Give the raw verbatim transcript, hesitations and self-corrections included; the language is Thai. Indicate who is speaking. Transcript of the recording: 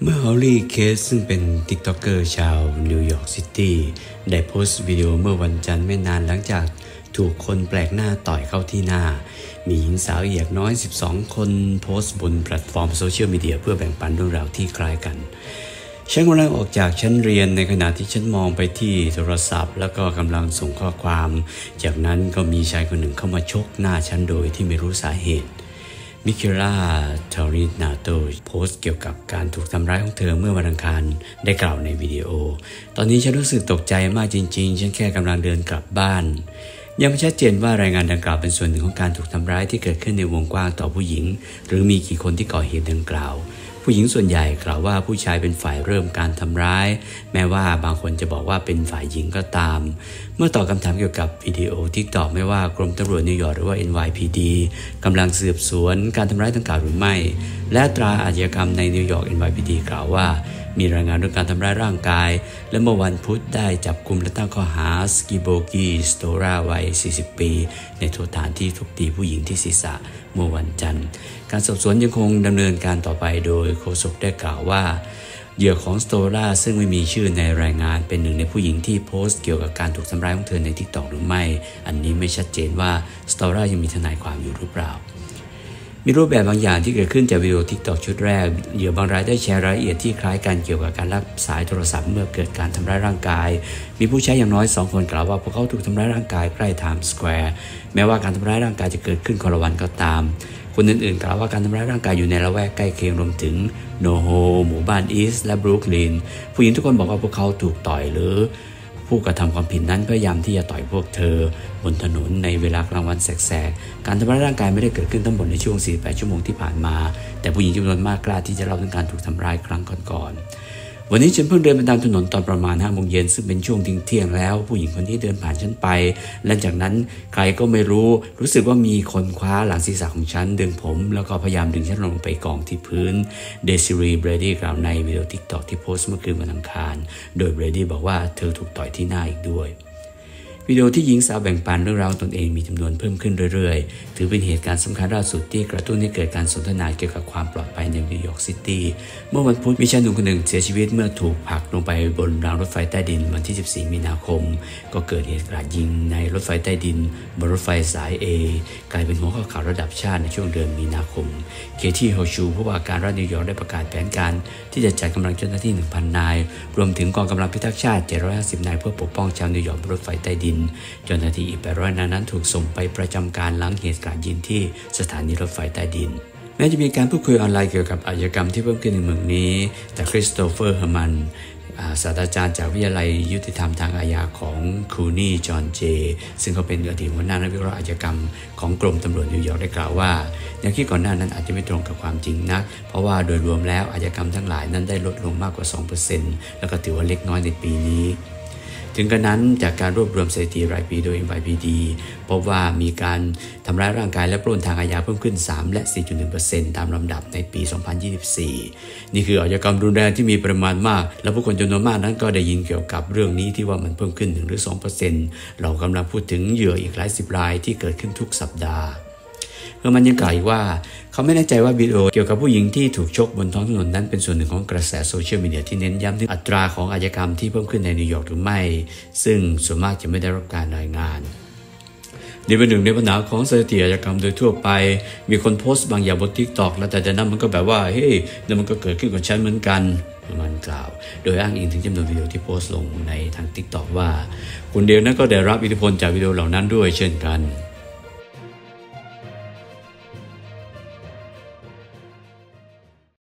Speaker 1: เมื่อฮอลลี่เคสซึ่งเป็นติ๊กต็อกเกอร์ชาวนิวยอร์กซิตี้ได้โพสต์วิดีโอเมื่อวันจันทร์ไม่นานหลังจากถูกคนแปลกหน้าต่อยเข้าที่หน้ามีหญิงสาวอีกอย่างน้อยสิบสองคนโพสต์บนแพลตฟอร์มโซเชียลมีเดียเพื่อแบ่งปันเรื่องราวที่คล้ายกันฉันกำลังออกจากชั้นเรียนในขณะที่ฉันมองไปที่โทรศัพท์แล้วก็กำลังส่งข้อความจากนั้นก็มีชายคนหนึ่งเข้ามาชกหน้าฉันโดยที่ไม่รู้สาเหตุมิเคล่า ทอรินาโตโพสต์เกี่ยวกับการถูกทำร้ายของเธอเมื่อวันอังคารได้กล่าวในวิดีโอตอนนี้ฉันรู้สึกตกใจมากจริงๆฉันแค่กำลังเดินกลับบ้านยังไม่ชัดเจนว่ารายงานดังกล่าวเป็นส่วนหนึ่งของการถูกทำร้ายที่เกิดขึ้นในวงกว้างต่อผู้หญิงหรือมีกี่คนที่ก่อเหตุดังกล่าวผู้หญิงส่วนใหญ่กล่าวว่าผู้ชายเป็นฝ่ายเริ่มการทำร้ายแม้ว่าบางคนจะบอกว่าเป็นฝ่ายหญิงก็ตามเมื่อตอบคำถามเกี่ยวกับวิดีโอที่ตอบไม่ว่ากรมตำรวจนิวยอร์กหรือว่า เอ็น วาย พี ดี กำลังสืบสวนการทำร้ายดังกล่าวหรือไม่และตราอาชญากรรมในนิวยอร์ก เอ็น วาย พี ดี กล่าวว่ามีรายงานเรื่องการทำร้ายร่างกายและเมื่อวันพุธได้จับกุมและตั้งข้อหาสกิโบกีสโตราวัยสี่สิบปีในโทษฐานที่ทุบตีผู้หญิงที่ศีรษะเมื่อวันจันทร์การสอบสวนยังคงดำเนินการต่อไปโดยโฆษกได้กล่าวว่าเหยื่อของสโตราซึ่งไม่มีชื่อในรายงานเป็นหนึ่งในผู้หญิงที่โพสต์เกี่ยวกับการถูกทำร้ายของเธอใน TikTok หรือไม่อันนี้ไม่ชัดเจนว่าสโตรายังมีทนายความอยู่หรือเปล่ามีรูปแบบบางอย่างที่เกิดขึ้นจากวิดีโอ TikTok ชุดแรกเหยื่อบางรายได้แชร์รายละเอียดที่คล้ายกันเกี่ยวกับการรับสายโทรศัพท์เมื่อเกิดการทำร้ายร่างกายมีผู้ใช้อย่างน้อยสองคนกล่าวว่าพวกเขาถูกทำร้ายร่างกายใกล้ไทม์สแควร์แม้ว่าการทำร้ายร่างกายจะเกิดขึ้นคนละวันก็ตามคนอื่นๆกล่าวว่าการทำร้ายร่างกายอยู่ในละแวกใกล้เคียงรวมถึงโนโฮหมู่บ้านอีสต์และบรูคลินผู้หญิงทุกคนบอกว่าพวกเขาถูกต่อยหรือผู้กระทำความผิดนั้นพยายามที่จะต่อยพวกเธอบนถนนในเวลากลางวันแสกๆการทำร้ายร่างกายไม่ได้เกิดขึ้นทั้งหมดในช่วงสี่สิบแปดชั่วโมงที่ผ่านมาแต่ผู้หญิงจำนวนมากกล้าที่จะเล่าถึงการถูกทำร้ายครั้งก่อนๆวันนี้ฉันเพิ่งเดินไปตามถนนตอนประมาณห้าโมงเย็นซึ่งเป็นช่วงทิ้งเที่ยงแล้วผู้หญิงคนนี้เดินผ่านฉันไปและจากนั้นใครก็ไม่รู้รู้สึกว่ามีคนคว้าหลังศีรษะของฉันดึงผมแล้วก็พยายามดึงฉันลงไปกองที่พื้นเดซิรีเบรดี้กล่าวในวิดีโอ TikTok ที่โพสต์เมื่อคืนวันอังคารโดยเบรดี้บอกว่าเธอถูกต่อยที่หน้าอีกด้วยวิดีโอที่หญิงสาวแบ่งปันเรื่องราวตนเองมีจำนวนเพิ่มขึ้นเรื่อยๆถือเป็นเหตุการณ์สำคัญล่าสุดที่กระตุ้นให้เกิดการสนทนาเกี่ยวกับความปลอดภัยในนิวยอร์กซิตี้เมื่อวันพุธมีชายหนุ่มคนหนึ่งเสียชีวิตเมื่อถูกผลักลงไปบนรางรถไฟใต้ดินวันที่สิบสี่มีนาคมก็เกิดเหตุกราดยิงในรถไฟใต้ดินบนรถไฟสาย A กลายเป็นหัวข้อข่าวระดับชาติในช่วงเดือนมีนาคมเคที่โฮชูผู้ว่าการรัฐนิวยอร์กได้ประกาศแผนการที่จะจัดกำลังเจ้าหน้าที่ หนึ่งพัน นายรวมถึงกองกำลังพิทักษ์ชาติเจ็ดร้อยห้าสิบนายเพื่อปกป้องชาวนิวยอร์กบนรถไฟใต้ดินเจ้าหน้าที่อีกแปดร้อยนายนั้นถูกส่งไปประจำการหลังเหตุการณ์ยิงที่สถานีรถไฟใต้ดินแม้จะมีการพูดคุยออนไลน์เกี่ยวกับอาชญากรรมที่เพิ่มขึ้นในเมืองนี้แต่คริสโตเฟอร์เฮอร์มันศาสตราจารย์จากวิทยาลัยยุติธรรมทางอาญาของคูนี่จอห์นเจซึ่งเขาเป็นอดีตหัวหน้านักวิเคราะห์อาชญากรรมของกรมตำรวจนิวยอร์กได้กล่าวว่าอย่างที่ก่อนหน้านั้นอาจจะไม่ตรงกับความจริงนักเพราะว่าโดยรวมแล้วอาชญากรรมทั้งหลายนั้นได้ลดลงมากกว่า สองเปอร์เซ็นต์ แล้วก็ถือว่าเล็กน้อยในปีนี้ถึงกระนั้นจากการรวบรวมสถิติรายปีโดย เอ็น วาย พี ดี พบว่ามีการทำร้ายร่างกายและปล้นทางอาญาเพิ่มขึ้น สาม และ สี่จุดหนึ่งเปอร์เซ็นต์ ตามลำดับในปี สองพันยี่สิบสี่ นี่คืออาชญากรรมรุนแรงที่มีปริมาณมากและผู้คนจำนวนมากนั้นก็ได้ยินเกี่ยวกับเรื่องนี้ที่ว่ามันเพิ่มขึ้น หนึ่ง หรือ สองเปอร์เซ็นต์ เรากำลังพูดถึงเหยื่ออีกหลายสิบรายที่เกิดขึ้นทุกสัปดาห์เมื่อมันยังกล่าวอีกว่าเขาไม่แน่ใจว่าวิดีโอเกี่ยวกับผู้หญิงที่ถูกชกบนท้องถนนนั้นเป็นส่วนหนึ่งของกระแสโซเชียลมีเดียที่เน้นย้ำถึงอัตราของอาชญากรรมที่เพิ่มขึ้นในนิวยอร์กหรือไม่ซึ่งส่วนมากจะไม่ได้รับการรายงานนี่เป็นหนึ่งในปัญหาของสถิติอาชญากรรมโดยทั่วไปมีคนโพสต์บางอย่างบน TikTok แล้วแต่จากนั้นมันก็แบบว่าเฮ้ยนั่นมันก็เกิดขึ้นกับฉันเหมือนกันมันกล่าวโดยอ้างอิงถึงจำนวนวิดีโอที่โพสต์ลงในทาง TikTok ว่าคนเดียวนั้นก็ได้รับอิทธิพลจากวิดีโอเหล่านั้นด้วยเช่นกัน